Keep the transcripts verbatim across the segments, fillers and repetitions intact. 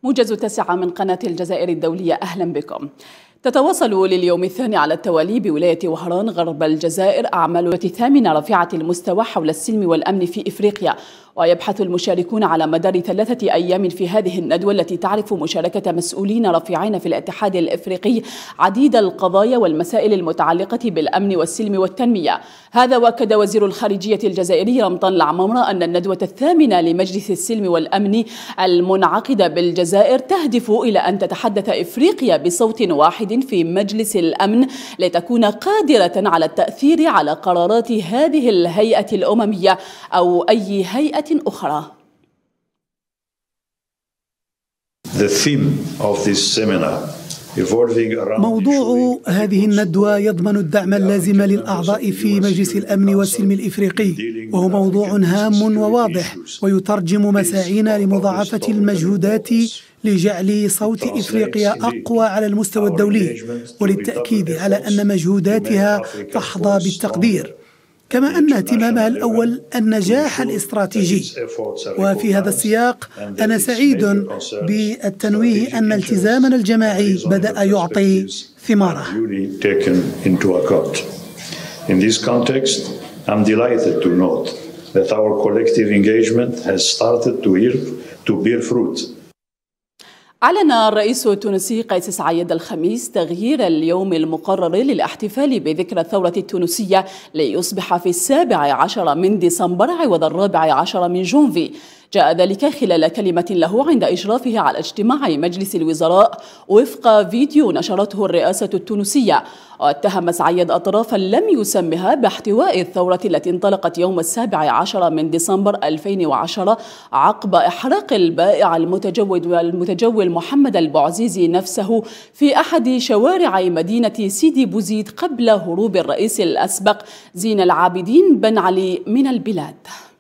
موجز التاسعة من قناة الجزائر الدولية، أهلا بكم. تتواصل لليوم الثاني على التوالي بولاية وهران غرب الجزائر أعمال الثامنة رافعة المستوى حول السلم والأمن في إفريقيا، ويبحث المشاركون على مدار ثلاثة أيام في هذه الندوة التي تعرف مشاركة مسؤولين رافعين في الاتحاد الإفريقي عديد القضايا والمسائل المتعلقة بالأمن والسلم والتنمية. هذا وأكد وزير الخارجية الجزائري رمضان العمامرة أن الندوة الثامنة لمجلس السلم والأمن المنعقدة بالجزائر تهدف إلى أن تتحدث إفريقيا بصوت واحد في مجلس الأمن لتكون قادرة على التأثير على قرارات هذه الهيئة الأممية أو أي هيئة أخرى. موضوع هذه الندوة يضمن الدعم اللازم للأعضاء في مجلس الأمن والسلم الإفريقي، وهو موضوع هام وواضح ويترجم مساعينا لمضاعفة المجهودات لجعل صوت إفريقيا أقوى على المستوى الدولي، وللتأكيد على أن مجهوداتها تحظى بالتقدير، كما أن اهتمامها الأول النجاح الاستراتيجي. وفي هذا السياق أنا سعيد بالتنويه أن التزامنا الجماعي بدأ يعطي ثماره. In this context, I'm delighted to note that our collective engagement has started to bear, to bear fruit. أعلن الرئيس التونسي قيس سعيد الخميس تغيير اليوم المقرر للاحتفال بذكرى الثورة التونسية ليصبح في السابع عشر من ديسمبر عوض الرابع عشر من جونفي. جاء ذلك خلال كلمة له عند إشرافه على اجتماع مجلس الوزراء وفق فيديو نشرته الرئاسة التونسية. واتهم سعيد أطرافا لم يسمها باحتواء الثورة التي انطلقت يوم السابع عشر من ديسمبر ألفين وعشرة عقب إحراق البائع المتجول والمتجول محمد البوعزيزي نفسه في أحد شوارع مدينة سيدي بوزيد قبل هروب الرئيس الأسبق زين العابدين بن علي من البلاد.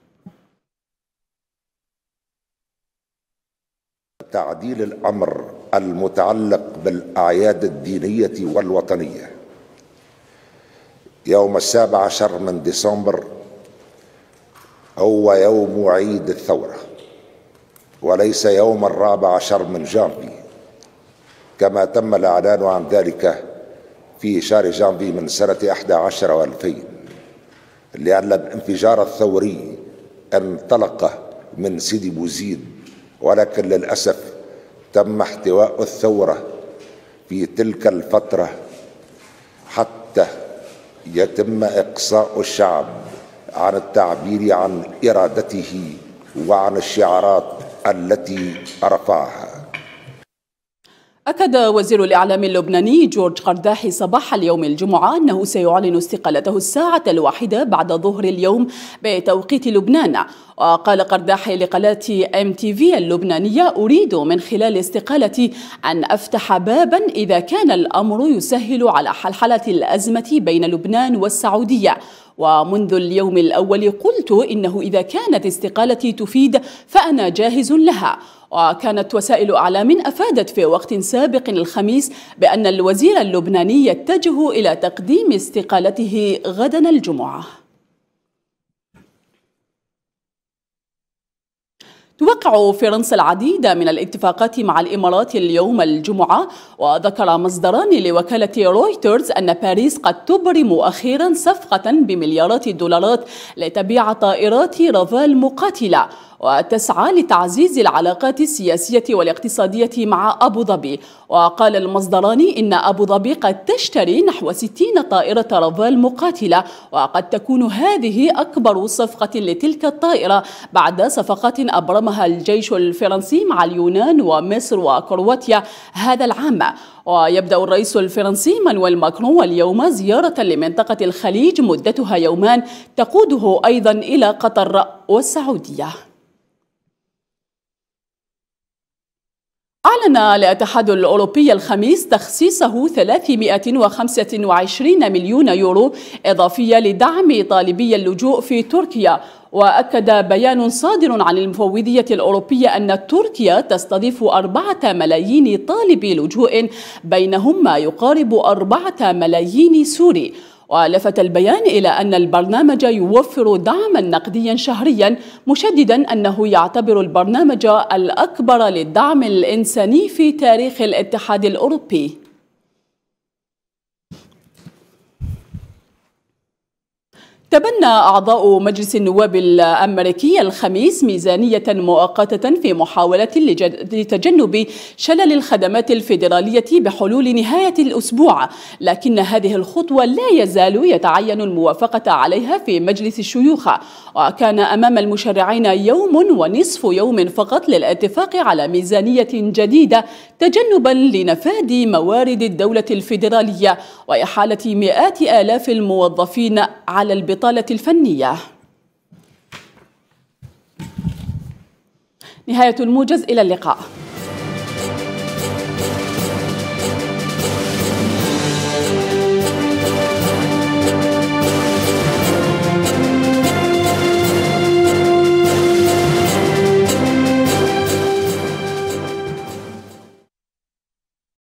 تعديل الأمر المتعلق بالأعياد الدينية والوطنية يوم السابع عشر من ديسمبر هو يوم عيد الثورة وليس يوم الرابع عشر من جانفي، كما تم الإعلان عن ذلك في شهر جانفي من سنة أحد عشر وألفين، لأن الانفجار الثوري انطلق من سيدي بوزيد، ولكن للأسف تم احتواء الثورة في تلك الفترة حتى يتم إقصاء الشعب عن التعبير عن إرادته وعن الشعارات التي رفعها. أكد وزير الإعلام اللبناني جورج قرداحي صباح اليوم الجمعة أنه سيعلن استقالته الساعة الواحدة بعد ظهر اليوم بتوقيت لبنان. وقال قرداحي لقناة إم تي في اللبنانية: أريد من خلال استقالتي أن أفتح بابا إذا كان الأمر يسهل على حلحلة الأزمة بين لبنان والسعودية. ومنذ اليوم الأول قلت إنه إذا كانت استقالتي تفيد فأنا جاهز لها. وكانت وسائل أعلام أفادت في وقت سابق الخميس بأن الوزير اللبناني يتجه إلى تقديم استقالته غدا الجمعة. توقع فرنسا العديد من الاتفاقات مع الإمارات اليوم الجمعة، وذكر مصدران لوكالة رويترز أن باريس قد تبرم أخيرا صفقة بمليارات الدولارات لتبيع طائرات رافال مقاتلة وتسعى لتعزيز العلاقات السياسية والاقتصادية مع أبو ظبي. وقال المصدران إن أبو ظبي قد تشتري نحو ستين طائرة رافال مقاتلة، وقد تكون هذه أكبر صفقة لتلك الطائرة بعد صفقات أبرمها الجيش الفرنسي مع اليونان ومصر وكرواتيا هذا العام. ويبدأ الرئيس الفرنسي مانويل ماكرون اليوم زيارة لمنطقة الخليج مدتها يومان تقوده أيضا إلى قطر والسعودية. أعلن الاتحاد الأوروبي الخميس تخصيصه ثلاثمائة وخمسة وعشرين مليون يورو إضافية لدعم طالبي اللجوء في تركيا. وأكد بيان صادر عن المفوضية الأوروبية أن تركيا تستضيف أربعة ملايين طالب لجوء، بينهم ما يقارب أربعة ملايين سوري. ولفت البيان إلى أن البرنامج يوفر دعما نقديا شهريا، مشددا أنه يعتبر البرنامج الأكبر للدعم الإنساني في تاريخ الاتحاد الأوروبي. تبنى أعضاء مجلس النواب الأمريكي الخميس ميزانية مؤقتة في محاولة لتجنب شلل الخدمات الفيدرالية بحلول نهاية الأسبوع، لكن هذه الخطوة لا يزال يتعين الموافقة عليها في مجلس الشيوخ، وكان أمام المشرعين يوم ونصف يوم فقط للاتفاق على ميزانية جديدة تجنبا لنفاذ موارد الدولة الفيدرالية وإحالة مئات آلاف الموظفين على البطالة الفنية. نهاية الموجز، إلى اللقاء.